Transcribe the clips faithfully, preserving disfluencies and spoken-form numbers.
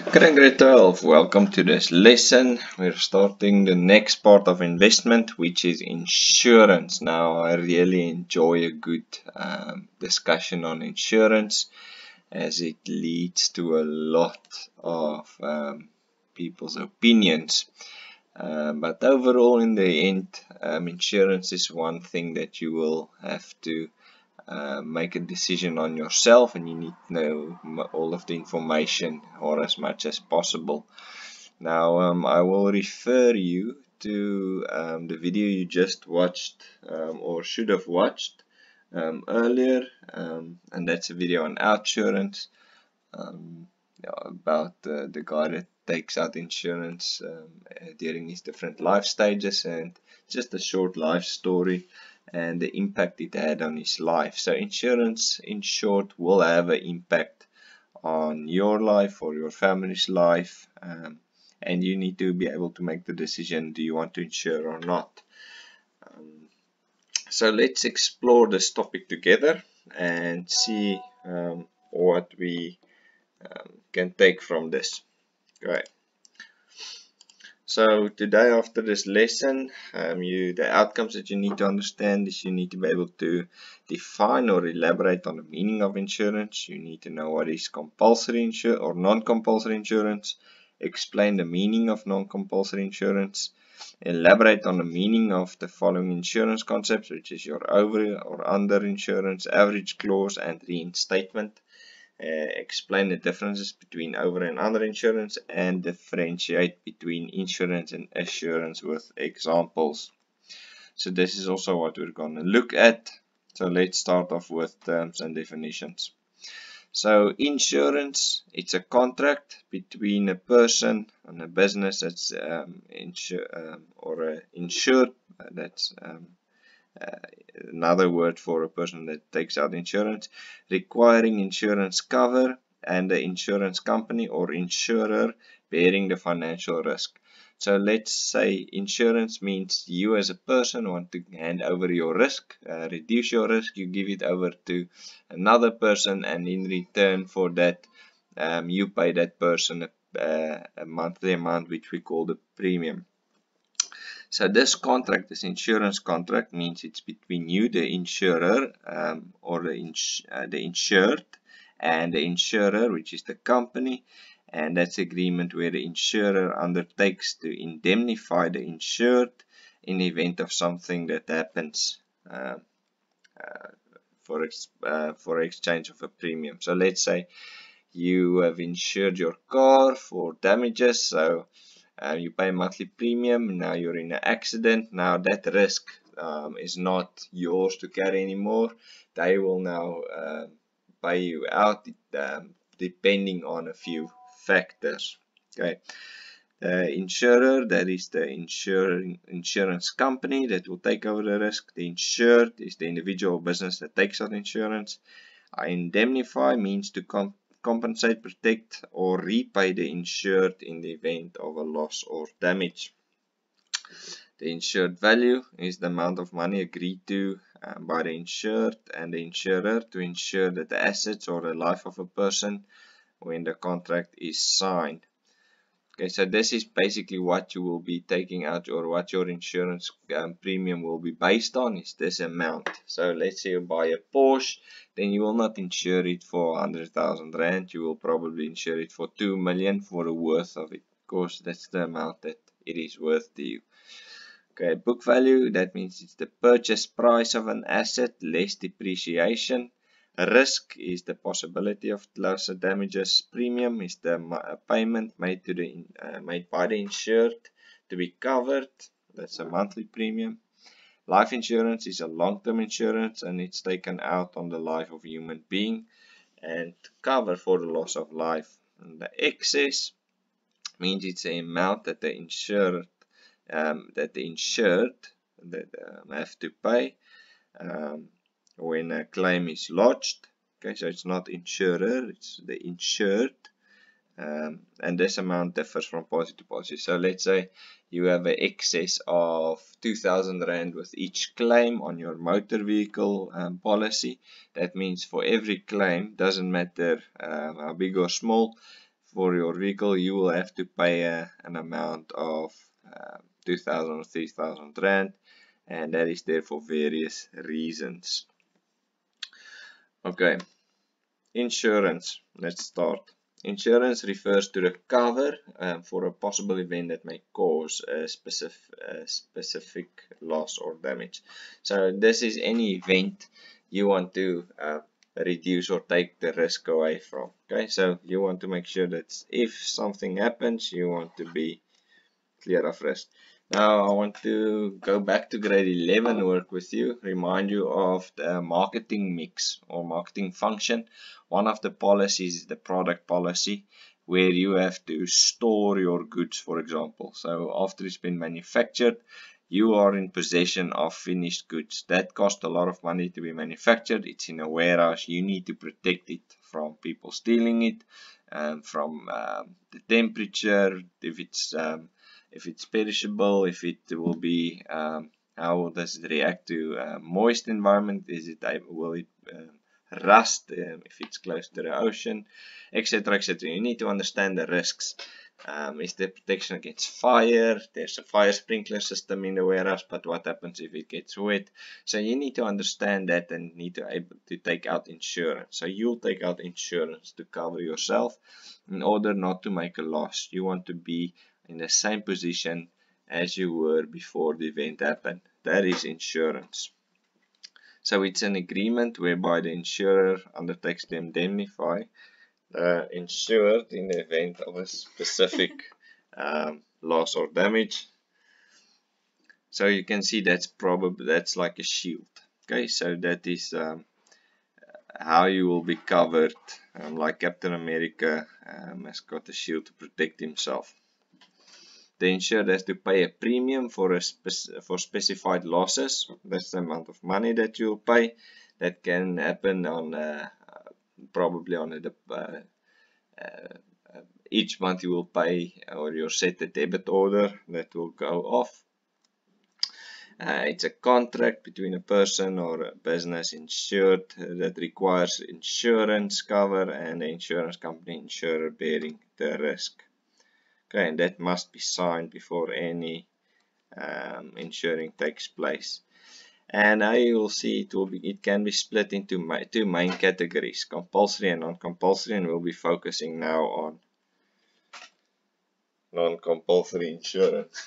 Grade grade twelve, welcome to this lesson. We're starting the next part of investment, which is insurance. Now, I really enjoy a good um, discussion on insurance as it leads to a lot of um, people's opinions. Um, but overall, in the end, um, insurance is one thing that you will have to Uh, make a decision on yourself, and you need to know all of the information or as much as possible. Now um, I will refer you to um, the video you just watched um, or should have watched um, earlier, um, and that's a video on OUTsurance, um, yeah, about uh, the guy that takes out insurance um, during his different life stages, and just a short life story and the impact it had on his life. So insurance, in short, will have an impact on your life or your family's life, um, and you need to be able to make the decision, do you want to insure or not. Um, so let's explore this topic together and see um, what we um, can take from this. Great. So today, after this lesson, um, you the outcomes that you need to understand is you need to be able to define or elaborate on the meaning of insurance. You need to know what is compulsory insurance or non-compulsory insurance. Explain the meaning of non-compulsory insurance. Elaborate on the meaning of the following insurance concepts, which is your over or under insurance, average clause, and reinstatement. Uh, explain the differences between over and under insurance, and differentiate between insurance and assurance with examples. So this is also what we're going to look at. So let's start off with terms and definitions. So insurance, it's a contract between a person and a business that's um, insure, um, or a insured, that's um, Uh, another word for a person that takes out insurance, requiring insurance cover, and the insurance company or insurer bearing the financial risk. So let's say insurance means you as a person want to hand over your risk, uh, reduce your risk, you give it over to another person, and in return for that um, you pay that person a, uh, a monthly amount, which we call the premium. So this contract, this insurance contract, means it's between you, the insurer, um, or the, ins uh, the insured, and the insurer, which is the company, and that's agreement where the insurer undertakes to indemnify the insured in the event of something that happens uh, uh, for, ex uh, for exchange of a premium. So let's say you have insured your car for damages, so Uh, you pay monthly premium, now you're in an accident, now that risk um, is not yours to carry anymore. They will now uh, pay you out um, depending on a few factors. Okay, the insurer, that is the insuring insurance company that will take over the risk. The insured is the individual business that takes out insurance. Indemnify means to comp compensate, protect, or repay the insured in the event of a loss or damage. The insured value is the amount of money agreed to uh, by the insured and the insurer to ensure that the assets or the life of a person when the contract is signed. Okay, so this is basically what you will be taking out, or what your insurance um, premium will be based on, is this amount. So let's say you buy a Porsche, then you will not insure it for one hundred thousand rand, you will probably insure it for two million for the worth of it, because that's the amount that it is worth to you. Okay, book value, that means it's the purchase price of an asset less depreciation. Risk is the possibility of loss or damages. Premium is the payment made to the uh, made by the insured to be covered. That's a monthly premium. Life insurance is a long-term insurance, and it's taken out on the life of a human being and cover for the loss of life. And the excess means it's the amount that the insured um, that the insured that um, have to pay um, when a claim is lodged. Okay, so it's not insurer, it's the insured, um, and this amount differs from policy to policy. So let's say you have an excess of two thousand rand with each claim on your motor vehicle um, policy. That means for every claim, doesn't matter um, how big or small, for your vehicle, you will have to pay a, an amount of uh, two thousand or three thousand rand, and that is there for various reasons. Okay, insurance. Let's start. Insurance refers to the cover um, for a possible event that may cause a specific, a specific loss or damage. So this is any event you want to uh, reduce or take the risk away from. Okay, so you want to make sure that if something happens, you want to be clear of risk. Now I want to go back to grade eleven work with you, remind you of the marketing mix or marketing function. One of the policies is the product policy, where you have to store your goods, for example. So after it's been manufactured, you are in possession of finished goods. That costs a lot of money to be manufactured. It's in a warehouse. You need to protect it from people stealing it, um, from um, the temperature, if it's um, if it's perishable, if it will be, um, how does it react to a moist environment, is it will it um, rust um, if it's close to the ocean, etc, etc. You need to understand the risks. Um, is there protection against fire? There's a fire sprinkler system in the warehouse, but what happens if it gets wet? So you need to understand that and need to able to take out insurance. So you'll take out insurance to cover yourself in order not to make a loss. You want to be in the same position as you were before the event happened. That is insurance. So it's an agreement whereby the insurer undertakes to indemnify the insured in the event of a specific um, loss or damage. So you can see that's probably that's like a shield. Okay, so that is um, how you will be covered, um, like Captain America um, has got a shield to protect himself. The insured has to pay a premium for a spec for specified losses. That's the amount of money that you'll pay. That can happen on uh, probably on a uh, uh, each month you will pay, or you'll set a debit order that will go off. Uh, it's a contract between a person or a business insured that requires insurance cover and the insurance company insurer bearing the risk. Okay, and that must be signed before any um, insuring takes place. And now you will see it will be it can be split into my, two main categories, compulsory and non-compulsory, and we'll be focusing now on non-compulsory insurance.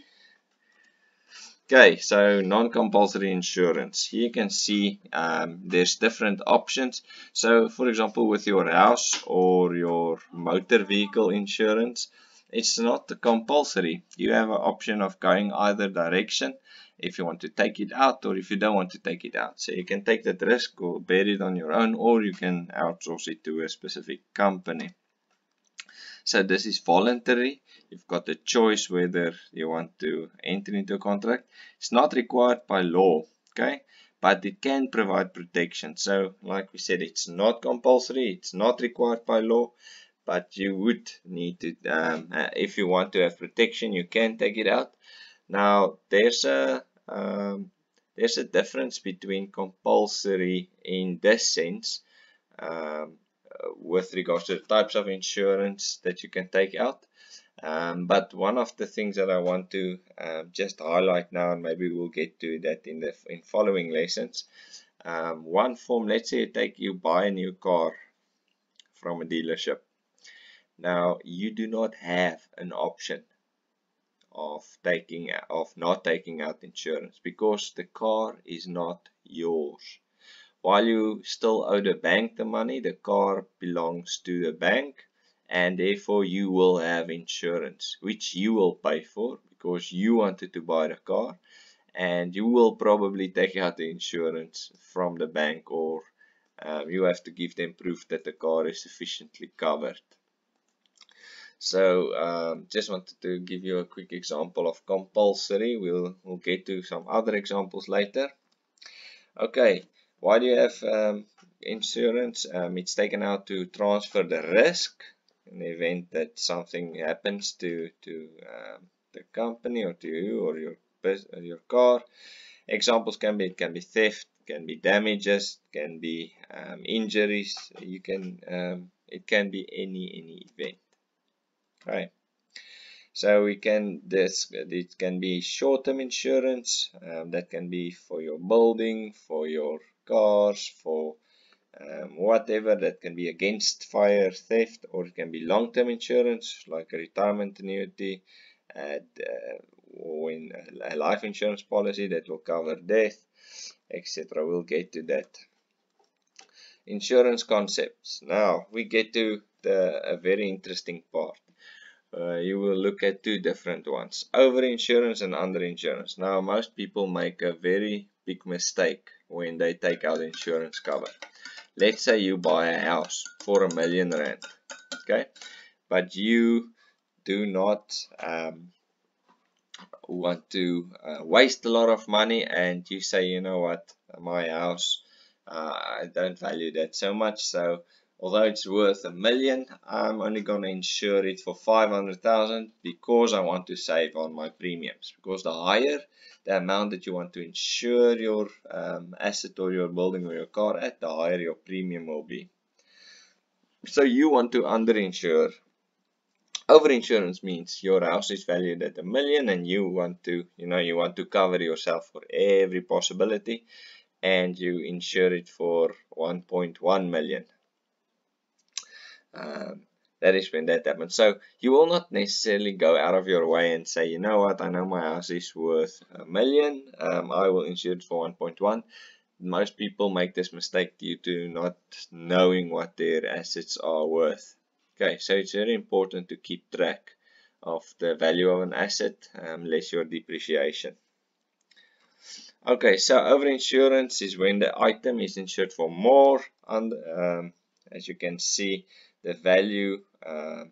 Okay, so non-compulsory insurance. Here you can see um, there's different options. So for example, with your house or your motor vehicle insurance, it's not compulsory. You have an option of going either direction if you want to take it out or if you don't want to take it out. So you can take that risk or bear it on your own, or you can outsource it to a specific company. So this is voluntary. You've got the choice whether you want to enter into a contract. It's not required by law, okay? But it can provide protection. So like we said, it's not compulsory. It's not required by law. But you would need to, um, if you want to have protection, you can take it out. Now, there's a um, there's a difference between compulsory in this sense, um, with regards to the types of insurance that you can take out. Um, but one of the things that I want to um, just highlight now, and maybe we'll get to that in the in following lessons. Um, one form, let's say you take you buy a new car from a dealership. Now, you do not have an option of taking of not taking out insurance because the car is not yours. While you still owe the bank the money, the car belongs to the bank, and therefore you will have insurance, which you will pay for because you wanted to buy the car, and you will probably take out the insurance from the bank, or um, you have to give them proof that the car is sufficiently covered. So um, just wanted to give you a quick example of compulsory. We'll, we'll get to some other examples later. Okay, why do you have um, insurance? Um, it's taken out to transfer the risk in the event that something happens to, to um, the company or to you or your, your car. Examples can be, it can be theft, can be damages, can be um, injuries. You can, um, it can be any, any event. Okay. So we can this it can be short-term insurance, um, that can be for your building, for your cars, for um, whatever, that can be against fire, theft, or it can be long-term insurance like a retirement annuity, and uh, or in a life insurance policy that will cover death, et cetera. We'll get to that. Insurance concepts. Now we get to the a very interesting part. Uh, you will look at two different ones, overinsurance and underinsurance. Now most people make a very big mistake when they take out insurance cover. Let's say you buy a house for a million rand, okay, but you do not um, want to uh, waste a lot of money, and you say, you know what, my house, uh, I don't value that so much, so although it's worth a million, I'm only going to insure it for five hundred thousand because I want to save on my premiums. Because the higher the amount that you want to insure your um, asset or your building or your car at, the higher your premium will be. So you want to underinsure. Overinsurance means your house is valued at a million and you want to, you know, you want to cover yourself for every possibility, and you insure it for one point one million. Um, that is when that happens. So you will not necessarily go out of your way and say, you know what, I know my house is worth a million, um, I will insure it for one point one. Most people make this mistake due to not knowing what their assets are worth. Okay, so it's very important to keep track of the value of an asset, um, less your depreciation. Okay, so overinsurance is when the item is insured for more, and um, as you can see, the value uh,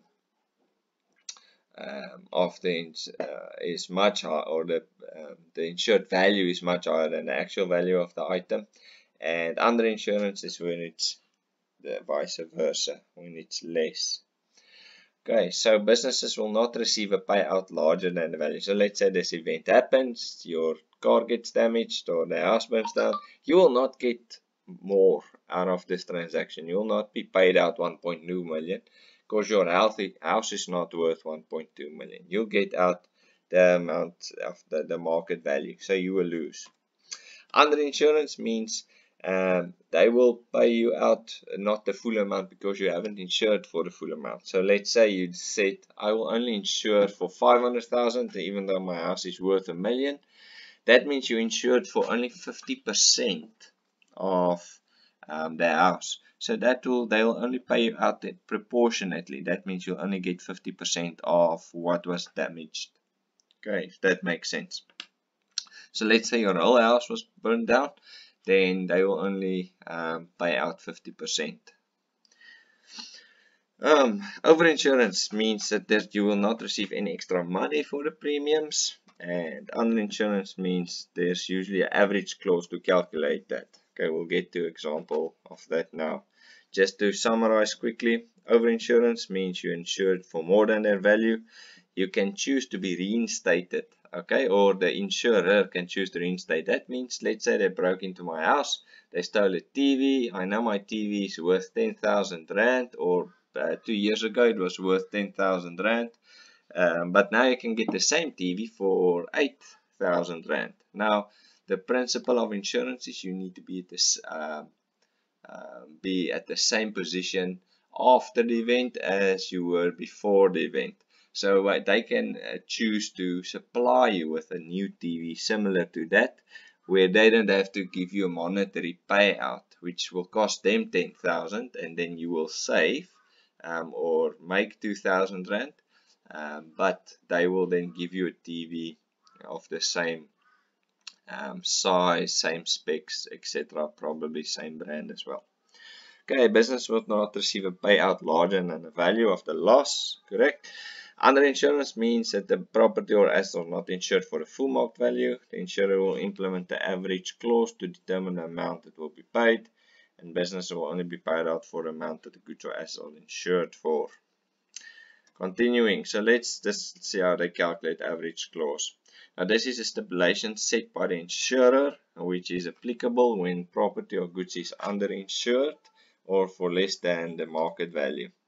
um, of the uh, is much higher, or the um, the insured value is much higher than the actual value of the item, and underinsurance is when it's the vice versa, when it's less. Okay, so businesses will not receive a payout larger than the value. So let's say this event happens, your car gets damaged or the house burns down, you will not get more out of this transaction. You will not be paid out one point two million because your healthy house is not worth one point two million. You'll get out the amount of the, the market value, so you will lose. Underinsurance means um, they will pay you out not the full amount because you haven't insured for the full amount. So let's say you said, I will only insure for five hundred thousand even though my house is worth a million. That means you insured for only fifty percent of um, the house. So that will they will only pay you out proportionately. That means you'll only get fifty percent of what was damaged. Okay, if that makes sense. So let's say your whole house was burned down, then they will only um, pay out fifty percent. Um, overinsurance means that there, you will not receive any extra money for the premiums, and underinsurance means there's usually an average clause to calculate that. Okay, we'll get to an example of that now. Just to summarize quickly, overinsurance means you're insured for more than their value. You can choose to be reinstated, okay, or the insurer can choose to reinstate. That means, let's say they broke into my house, they stole a T V, I know my T V is worth ten thousand rand, or uh, two years ago it was worth ten thousand rand, um, but now you can get the same T V for eight thousand rand. Now, the principle of insurance is you need to be at this, uh, uh, be at the same position after the event as you were before the event. So uh, they can uh, choose to supply you with a new T V similar to that, where they don't have to give you a monetary payout, which will cost them ten thousand, and then you will save um, or make two thousand rand, um, but they will then give you a T V of the same um, size, same specs, et cetera, probably same brand as well. Okay, business will not receive a payout larger than the value of the loss, correct? Underinsurance means that the property or asset are not insured for the full market value. The insurer will implement the average clause to determine the amount that will be paid, and business will only be paid out for the amount that the goods or assets are insured for. Continuing, so let's just see how they calculate average clause. Now this is a stipulation set by the insurer, which is applicable when property or goods is underinsured or for less than the market value.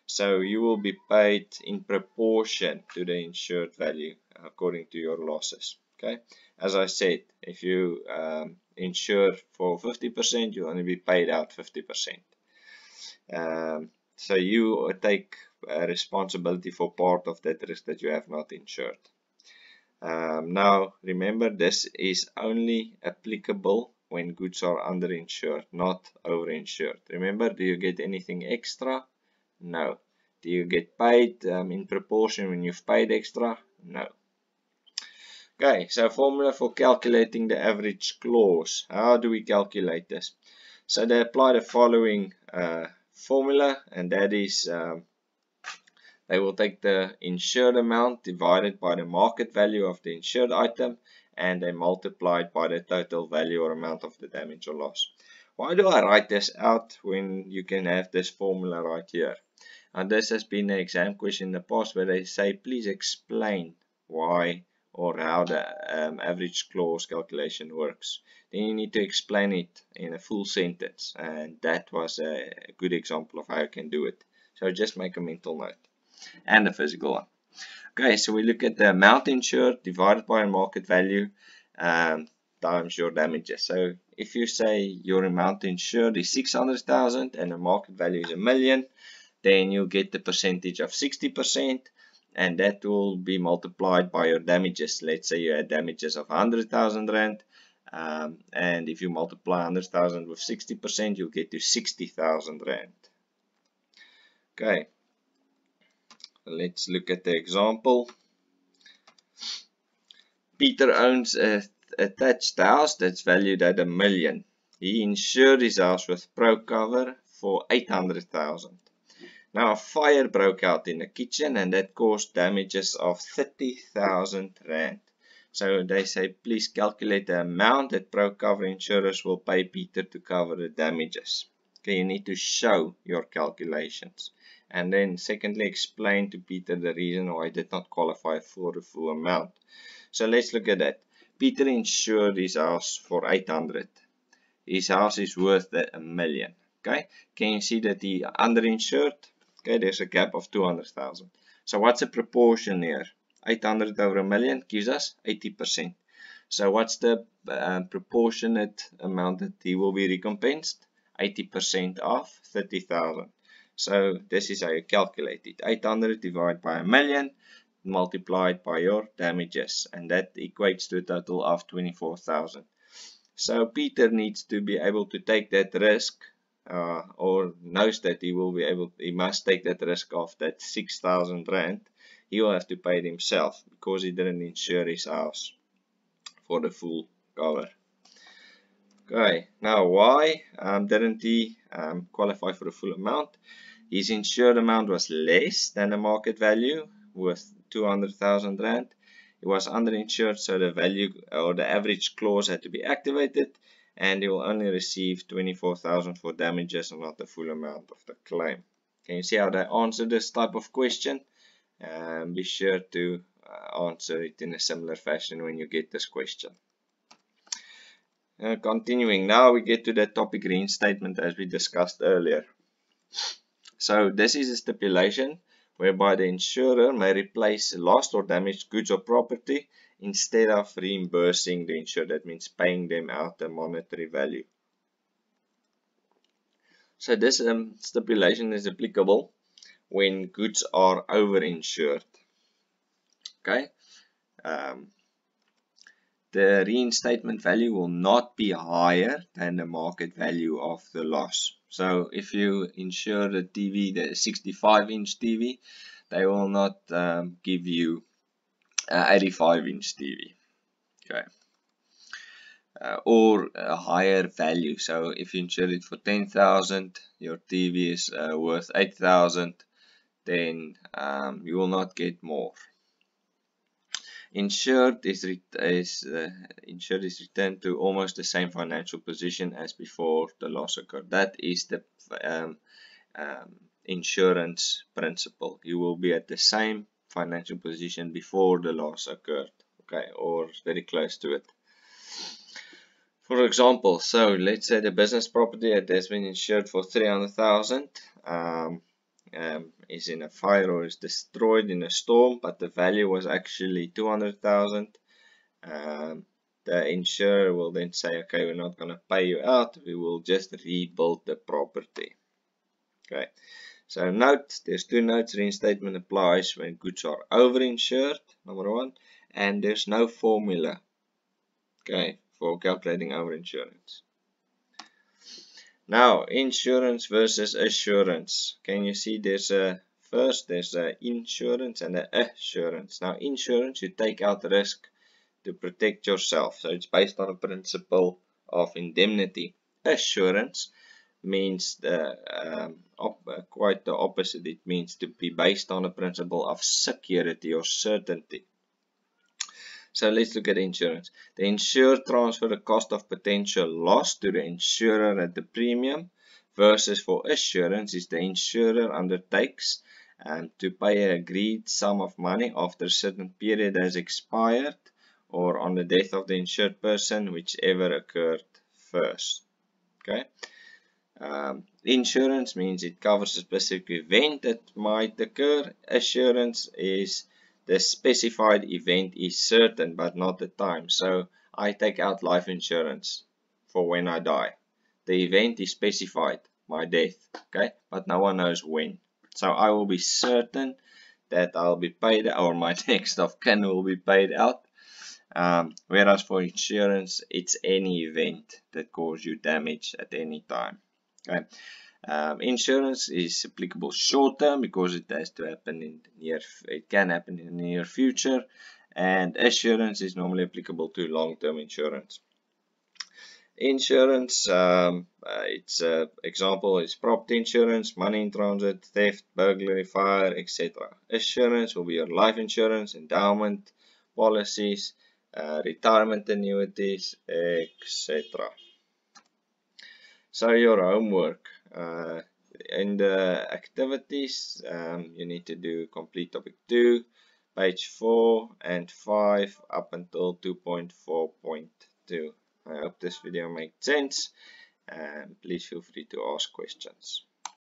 So you will be paid in proportion to the insured value according to your losses. Okay, as I said, if you um, insure for fifty percent, you only be paid out fifty percent. Um, so you take uh, responsibility for part of that risk that you have not insured. Um, now remember, this is only applicable when goods are underinsured, not overinsured. Remember, do you get anything extra? No. Do you get paid um, in proportion when you've paid extra? No. Okay, so formula for calculating the average clause. How do we calculate this? So they apply the following uh, formula, and that is um, they will take the insured amount divided by the market value of the insured item, and they multiply it by the total value or amount of the damage or loss. Why do I write this out when you can have this formula right here? And this has been an exam question in the past where they say, please explain why or how the um, average clause calculation works. Then you need to explain it in a full sentence, and that was a good example of how you can do it. So just make a mental note and a physical one. Okay, so we look at the amount insured divided by a market value um, times your damages. So if you say your amount insured is six hundred thousand and the market value is a million, then you get the percentage of sixty percent, and that will be multiplied by your damages. Let's say you had damages of one hundred thousand rand, um, and if you multiply one hundred thousand with sixty percent, you'll get to sixty thousand rand. Okay, let's look at the example. Peter owns a attached house that's valued at a million. He insured his house with ProCover for eight hundred thousand. Now a fire broke out in the kitchen and that caused damages of thirty thousand rand. So they say please calculate the amount that ProCover insurers will pay Peter to cover the damages. Okay, you need to show your calculations. And then secondly, explain to Peter the reason why he did not qualify for the full amount. So let's look at that. Peter insured his house for eight hundred. His house is worth a million. Okay, can you see that he underinsured? Okay, there's a gap of two hundred thousand. So what's the proportion here? eight hundred over a million gives us eighty percent. So what's the uh, proportionate amount that he will be recompensed? eighty percent of thirty thousand. So this is how you calculate it. eight hundred divided by a million multiplied by your damages, and that equates to a total of twenty-four thousand. So Peter needs to be able to take that risk, uh, or knows that he will be able, he must take that risk of that six thousand rand. He will have to pay it himself because he didn't insure his house for the full cover. Okay, now why um, didn't he um, qualify for the full amount? His insured amount was less than the market value with two hundred thousand rand. It was underinsured, so the value or the average clause had to be activated, and he will only receive twenty-four thousand for damages and not the full amount of the claim. Can you see how they answer this type of question? Um, be sure to uh, answer it in a similar fashion when you get this question. Uh, continuing, now we get to the topic reinstatement as we discussed earlier. So this is a stipulation whereby the insurer may replace lost or damaged goods or property instead of reimbursing the insured. That means paying them out a monetary value. So this um, stipulation is applicable when goods are overinsured. Okay, um, the reinstatement value will not be higher than the market value of the loss. So if you insure the T V, the sixty-five inch T V, they will not um, give you an eighty-five inch T V. Okay. Uh, or a higher value. So if you insure it for ten thousand, your T V is uh, worth eight thousand, then um, you will not get more. Insured is, is, uh, insured is returned to almost the same financial position as before the loss occurred. That is the um, um, insurance principle. You will be at the same financial position before the loss occurred, okay, or very close to it. For example, so let's say the business property has been insured for three hundred thousand, um, um, is in a fire or is destroyed in a storm, but the value was actually two hundred thousand, um, the insurer will then say, okay, we're not going to pay you out, we will just rebuild the property. Okay, so note, there's two notes. Reinstatement applies when goods are overinsured, number one, and there's no formula, okay, for calculating overinsurance. Now, insurance versus assurance. Can you see there's a first there's a insurance and a assurance. Now, insurance, you take out risk to protect yourself, so it's based on a principle of indemnity. Assurance means the um, op uh, quite the opposite. It means to be based on a principle of security or certainty. So let's look at insurance. The insured transfer the cost of potential loss to the insurer at the premium, versus for assurance is the insurer undertakes um, to pay an agreed sum of money after a certain period has expired or on the death of the insured person, whichever occurred first. Okay. Um, insurance means it covers a specific event that might occur. Assurance is the specified event is certain but not the time. So I take out life insurance for when I die. The event is specified, my death, okay, but no one knows when. So I will be certain that I'll be paid, or my next of kin will be paid out. Um, whereas for insurance, it's any event that causes you damage at any time. Okay. Um, insurance is applicable short term because it has to happen in the near, it can happen in the near future, and assurance is normally applicable to long term insurance. Insurance, um, uh, its uh, example is property insurance, money in transit, theft, burglary, fire, et cetera. Assurance will be your life insurance, endowment policies, uh, retirement annuities, et cetera. So your homework. Uh, in the activities, um, you need to do complete topic two, page four and five up until two point four point two. I hope this video makes sense, and please feel free to ask questions.